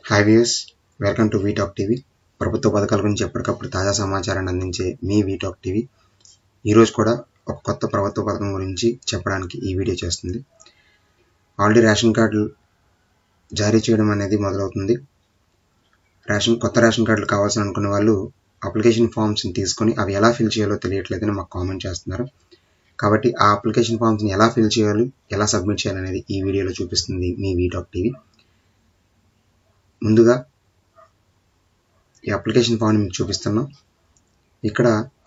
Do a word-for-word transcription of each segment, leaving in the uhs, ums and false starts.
Hi viewers, welcome to V Talk TV. ప్రభుత్వ పథకాల గురించి ఎప్పటికప్పుడు తాజా సమాచారాన్ని అందించే మీ వీటాక్ టీవీ ఈరోజు కూడా ఒక కొత్త ప్రభుత్వ పథకం గురించి చెప్పడానికి ఈ వీడియో చేస్తుంది. ఆల్రెడీ రేషన్ కార్డులు జారీ చేయడం అనేది మొదలవుతుంది. రేషన్ కొత్త రేషన్ కార్డులు కావాల్సిన అనుకున్న వాళ్ళు అప్లికేషన్ ఫామ్స్ని తీసుకొని అవి ఎలా ఫిల్ చేయాలో తెలియట్లేదని మాకు కామెంట్ చేస్తున్నారు. కాబట్టి ఆ అప్లికేషన్ ఫామ్స్ని ఎలా ఫిల్ చేయాలి, ఎలా సబ్మిట్ చేయాలి అనేది ఈ వీడియోలో చూపిస్తుంది మీ వీటాక్ టీవీ. ముందుగా ఈ అప్లికేషన్ ఫామ్ని మీకు చూపిస్తున్నాం. ఇక్కడ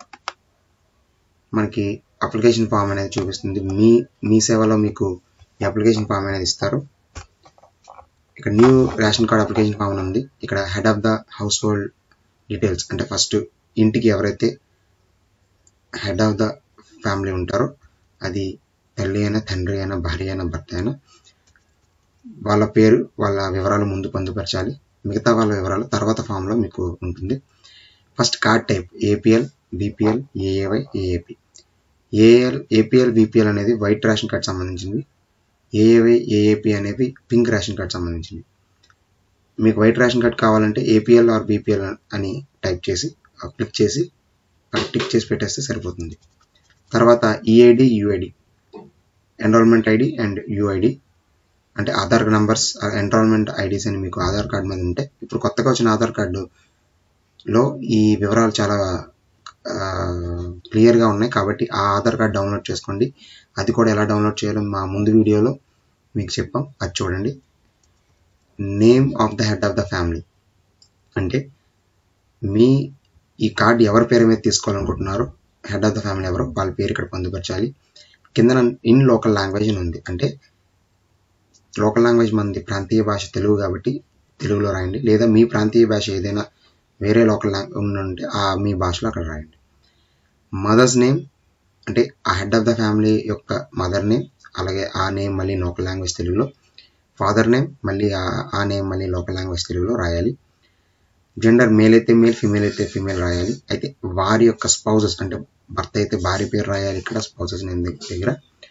మనకి అప్లికేషన్ ఫామ్ అనేది చూపిస్తుంది. మీ మీ సేవలో మీకు ఈ అప్లికేషన్ ఫామ్ అనేది ఇస్తారు. ఇక్కడ new ration card application form ఉంది. ఇక్కడ head of the household details అంటే ఫస్ట్ ఇంటికి ఎవరైతే హెడ్ ఆఫ్ ద ఫ్యామిలీ ఉంటారో, అది తల్లి అయినా, తండ్రి అయినా, భార్య అయినా, భర్త అయినా, వాళ్ళ పేరు, వాళ్ళ వివరాలు ముందు పొందుపరచాలి. మిగతా వాళ్ళ వివరాలు తర్వాత ఫామ్లో మీకు ఉంటుంది. First card type APL, BPL, AAY, AAP. AL APL BPL అనేది వైట్ రేషన్ కార్డ్ సంబంధించింది. ఏఏవై, ఏఏపీ అనేవి పింక్ రేషన్ కార్డ్ సంబంధించింది. మీకు వైట్ రేషన్ కార్డ్ కావాలంటే ఏపీఎల్ ఆర్ బీపీఎల్ అని టైప్ చేసి క్లిక్ చేసి టిక్ చేసి పెట్టేస్తే సరిపోతుంది. తర్వాత EID, UID, enrolment ID and UID అంటే ఆధార్ నంబర్స్, ఎన్రోల్మెంట్ ఐడీస్ అని మీకు ఆధార్ కార్డు మీద ఉంటే, ఇప్పుడు కొత్తగా వచ్చిన ఆధార్ కార్డులో ఈ వివరాలు చాలా క్లియర్గా ఉన్నాయి. కాబట్టి ఆ ఆధార్ కార్డు డౌన్లోడ్ చేసుకోండి. అది కూడా ఎలా డౌన్లోడ్ చేయాలో మా ముందు వీడియోలో మీకు చెప్పాం, అది చూడండి. Name of the head of the family అంటే మీ ఈ కార్డు ఎవరి పేరు మీద తీసుకోవాలనుకుంటున్నారో, హెడ్ ఆఫ్ ద ఫ్యామిలీ ఎవరో వాళ్ళ పేరు ఇక్కడ పొందుపరచాలి. కింద ఇన్ లోకల్ లాంగ్వేజ్ అని ఉంది. అంటే లోకల్ లాంగ్వేజ్ మనది ప్రాంతీయ భాష తెలుగు కాబట్టి తెలుగులో రాయండి. లేదా మీ ప్రాంతీయ భాష ఏదైనా వేరే లోకల్ లాంగ్వేజ్ ఉంటే ఆ మీ భాషలో అక్కడ రాయండి. మదర్స్ నేమ్ అంటే ఆ హెడ్ ఆఫ్ ద ఫ్యామిలీ యొక్క మదర్ నేమ్, అలాగే ఆ నేమ్ మళ్ళీ లోకల్ లాంగ్వేజ్ తెలుగులో. ఫాదర్ నేమ్ మళ్ళీ ఆ నేమ్ మళ్ళీ లోకల్ లాంగ్వేజ్ తెలుగులో రాయాలి. జెండర్ మేల్ అయితే మేల్, ఫిమేల్ అయితే ఫిమేల్ రాయాలి. అయితే వారి యొక్క స్పౌజెస్ అంటే భర్త అయితే భార్య పేరు రాయాలి. ఇక్కడ స్పౌజెస్ నేమ్ దగ్గర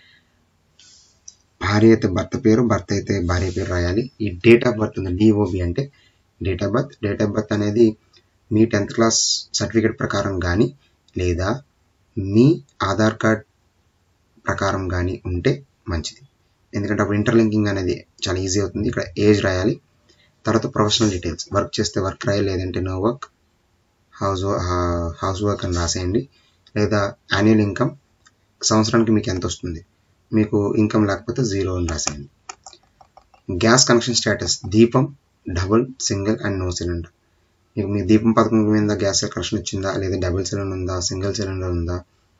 భార్య అయితే భర్త పేరు, భర్త అయితే భార్య పేరు రాయాలి. ఈ డేట్ ఆఫ్ బర్త్ ఉంది, డిఓబి అంటే date of birth. Date of birth అనేది మీ టెన్త్ క్లాస్ సర్టిఫికేట్ ప్రకారం కానీ లేదా మీ ఆధార్ కార్డ్ ప్రకారం కానీ ఉంటే మంచిది. ఎందుకంటే అప్పుడు ఇంటర్లింకింగ్ అనేది చాలా ఈజీ అవుతుంది. ఇక్కడ ఏజ్ రాయాలి. తర్వాత ప్రొఫెషనల్ డీటెయిల్స్, వర్క్ చేస్తే వర్క్ రాయాలి, లేదంటే no work, house house work అని రాసేయండి. లేదా యాన్యువల్ ఇన్కమ్, సంవత్సరానికి మీకు ఎంత వస్తుంది, మీకు ఇన్కమ్ లేకపోతే జీరో అని రాసేయండి. Gas connection status Deepam, double, single and no cylinder. మీకు మీ దీపం పథకం మీద గ్యాస్ కనెక్షన్ వచ్చిందా, లేదా డబుల్ సిలిండర్ ఉందా, సింగిల్ సిలిండర్ ఉందా,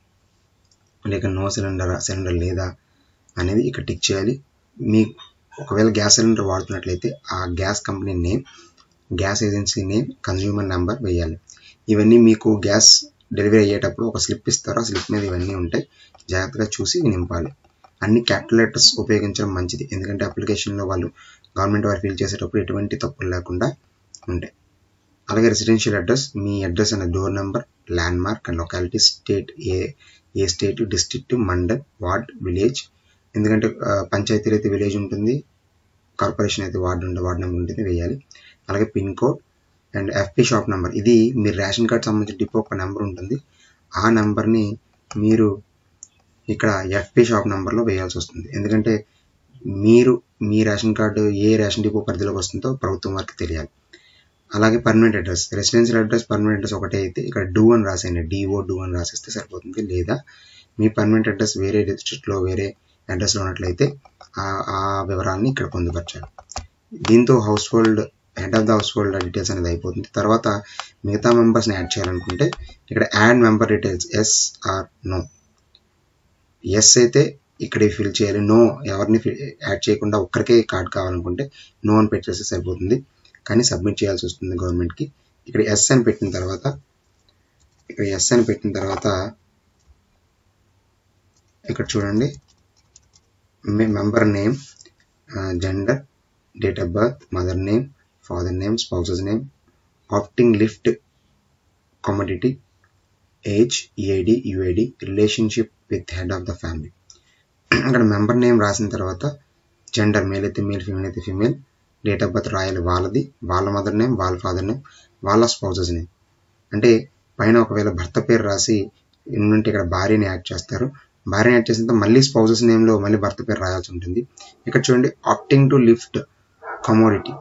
లేక నో సిలిండర్ సిలిండర్ లేదా అనేది ఇక్కడ టిక్ చేయాలి. మీ ఒకవేళ గ్యాస్ సిలిండర్ వాడుతున్నట్లయితే ఆ gas company name, gas agency name, consumer number వేయాలి. ఇవన్నీ మీకు గ్యాస్ డెలివరీ అయ్యేటప్పుడు ఒక స్లిప్ ఇస్తారు. ఆ స్లిప్ మీద ఇవన్నీ ఉంటాయి, జాగ్రత్తగా చూసి నింపాలి. అన్ని క్యాపిటల్ లెటర్స్ ఉపయోగించడం మంచిది, ఎందుకంటే అప్లికేషన్లో వాళ్ళు గవర్నమెంట్ వారు ఫిల్ చేసేటప్పుడు ఎటువంటి తప్పులు లేకుండా ఉంటాయి. అలాగే రెసిడెన్షియల్ అడ్రస్, మీ అడ్రస్ అనే door number, landmark and locality, state ఏ ఏ state, district, mandal, ward, village. ఎందుకంటే పంచాయతీలో అయితే విలేజ్ ఉంటుంది, కార్పొరేషన్ అయితే వార్డు ఉంటే వార్డు నెంబర్ ఉంటుంది వేయాలి. అలాగే pin code and FP shop number. ఇది మీరు రేషన్ కార్డ్ సంబంధించిన డిపో ఒక నెంబర్ ఉంటుంది. ఆ నెంబర్ని మీరు ఇక్కడ ఎఫ్పి షాప్ నెంబర్లో వేయాల్సి వస్తుంది. ఎందుకంటే మీరు మీ రేషన్ కార్డు ఏ రేషన్ డిపో పరిధిలోకి వస్తుందో ప్రభుత్వం వారికి తెలియాలి. అలాగే permanent address, residential address, permanent address ఒకటే అయితే ఇక్కడ డూ అని రాసేయండి, డిఓ డూ అని రాసేస్తే సరిపోతుంది. లేదా మీ పర్మనెంట్ అడ్రస్ వేరే డిస్ట్రిక్ట్లో వేరే అడ్రస్లో ఉన్నట్లయితే ఆ వివరాలని ఇక్కడ పొందుపరచాలి. దీంతో household head of the household details అనేది అయిపోతుంది. తర్వాత మిగతా మెంబర్స్ని యాడ్ చేయాలనుకుంటే ఇక్కడ add member details yes or no. Yes అయితే ఇక్కడ ఫిల్ చేయాలి. నో ఎవరిని యాడ్ చేయకుండా ఒక్కరికే కార్డ్ కావాలనుకుంటే నో అని పెట్టేస్తే సరిపోతుంది, కానీ సబ్మిట్ చేయాల్సి వస్తుంది గవర్నమెంట్కి. ఇక్కడ ఎస్ అని పెట్టిన తర్వాత ఇక్కడ ఎస్ అని పెట్టిన తర్వాత ఇక్కడ చూడండి, member name, gender, date of birth, mother name, father name, spouse's name, opting lift commodity, age, EID, UID, relationship with head of the family. అక్కడ మెంబర్ నేమ్ రాసిన తర్వాత జెండర్ మేల్ అయితే మేల్, ఫీమేల్ అయితే ఫీమేల్, డేట్ ఆఫ్ బర్త్ రాయాలి వాళ్ళది, వాళ్ళ mother name, వాళ్ళ father name, వాళ్ళ స్పౌజెస్ నేమ్. అంటే పైన ఒకవేళ భర్త పేరు రాసి ఉంటే ఇక్కడ భార్యని యాడ్ చేస్తారు. భార్యని యాడ్ చేసిన మళ్ళీ స్పౌజెస్ నేమ్లో మళ్ళీ భర్త పేరు రాయాల్సి ఉంటుంది. ఇక్కడ చూడండి ఆప్టింగ్ టు లిఫ్ట్ కమోడిటీ.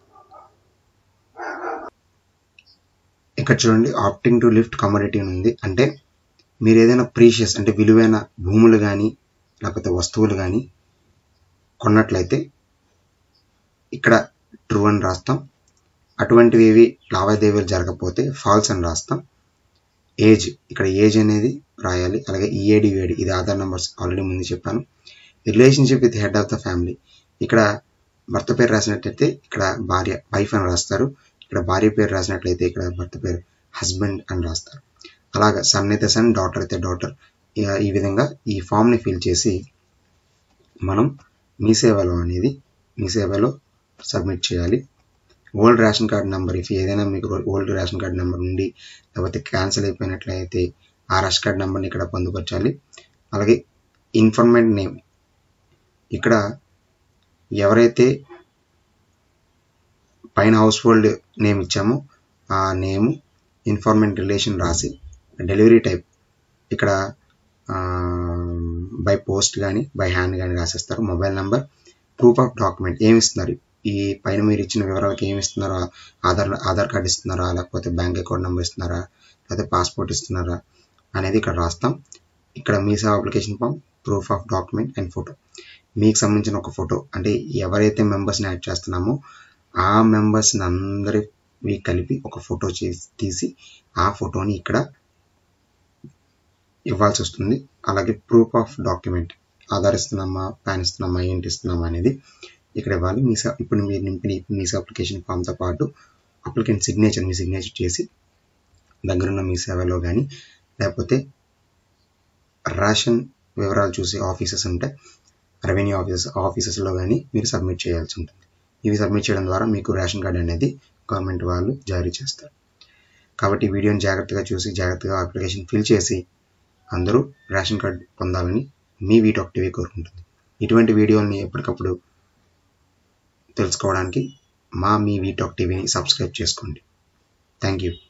ఇక్కడ చూడండి ఆప్టింగ్ టు లిఫ్ట్ కమోడిటీ ఉంది. అంటే మీరు ఏదైనా ప్రీషియస్ అంటే విలువైన భూములు కానీ లేకపోతే వస్తువులు కానీ కొన్నట్లయితే ఇక్కడ ట్రూ అని రాస్తాం. అటువంటివి ఏవి లావాదేవీలు జరగకపోతే ఫాల్స్ అని రాస్తాం. ఏజ్, ఇక్కడ ఏజ్ అనేది రాయాలి. అలాగే ఈఏడి యూఏడి ఇది ఆధార్ నెంబర్స్ ఆల్రెడీ ముందు చెప్పాను. Relationship with head of the family, ఇక్కడ భర్త పేరు రాసినట్లయితే ఇక్కడ భార్య వైఫ్ అని రాస్తారు. ఇక్కడ భార్య పేరు రాసినట్లయితే ఇక్కడ భర్త పేరు హస్బెండ్ అని రాస్తారు. అలాగా సన్ అయితే సన్, డాటర్ అయితే డాటర్. ఈ విధంగా ఈ ఫామ్ని ఫిల్ చేసి మనం మీ సేవలో అనేది మీ సేవలో సబ్మిట్ చేయాలి. Old ration card number, if ఏదైనా మీకు ఓల్డ్ రేషన్ కార్డ్ నెంబర్ ఉండి లేకపోతే క్యాన్సిల్ అయిపోయినట్లయితే ఆ రేషన్ కార్డ్ నెంబర్ని ఇక్కడ పొందుపరచాలి. అలాగే ఇన్ఫర్మెంట్ నేమ్, ఇక్కడ ఎవరైతే పైన హౌస్ హోల్డ్ నేమ్ ఇచ్చామో ఆ నేము, ఇన్ఫర్మెంట్ రిలేషన్ రాసి డెలివరీ టైప్ ఇక్కడ బై పోస్ట్ కానీ బై హ్యాండ్ కానీ రాసేస్తారు. Mobile number, proof of document ఏమి ఇస్తున్నారు, ఈ పైన మీరు ఇచ్చిన వివరాలకు ఏమి ఇస్తున్నారా, ఆధార్ ఆధార్ కార్డు ఇస్తున్నారా, లేకపోతే బ్యాంక్ అకౌంట్ నెంబర్ ఇస్తున్నారా, లేకపోతే పాస్పోర్ట్ ఇస్తున్నారా అనేది ఇక్కడ రాస్తాం. ఇక్కడ మీ సేవ application form, proof of document and photo, మీకు సంబంధించిన ఒక ఫోటో. అంటే ఎవరైతే మెంబర్స్ని యాడ్ చేస్తున్నామో ఆ మెంబర్స్ని అందరివి కలిపి ఒక ఫోటో చేసి తీసి ఆ ఫోటోని ఇక్కడ ఇవ్వాల్సి వస్తుంది. అలాగే ప్రూఫ్ ఆఫ్ డాక్యుమెంట్, ఆధార్ ఇస్తున్నామా, పాన్ ఇస్తున్నామా, ఏంటి ఇస్తున్నామా అనేది ఇక్కడ ఇవ్వాలి. మీ ఇప్పుడు మీరు నింపిన మీ అప్లికేషన్ ఫామ్తో పాటు అప్లికెంట్ సిగ్నేచర్ మీ సిగ్నేచర్ చేసి దగ్గరున్న మీ సేవలో కానీ లేకపోతే రేషన్ వివరాలు చూసే ఆఫీసెస్ ఉంటే రెవెన్యూ ఆఫీసెస్ ఆఫీసెస్లో కానీ మీరు సబ్మిట్ చేయాల్సి ఉంటుంది. ఇవి సబ్మిట్ చేయడం ద్వారా మీకు రేషన్ కార్డ్ అనేది గవర్నమెంట్ వాళ్ళు జారీ చేస్తారు. కాబట్టి ఈ వీడియోని జాగ్రత్తగా చూసి జాగ్రత్తగా అప్లికేషన్ ఫిల్ చేసి అందరూ రేషన్ కార్డ్ పొందాలని మీ వీటాక్ టీవీ కోరుకుంటుంది. ఇటువంటి వీడియోని ఎప్పటికప్పుడు తెలుసుకోవడానికి మా మీ వీటాక్ టీవీని సబ్స్క్రైబ్ చేసుకోండి. Thank you.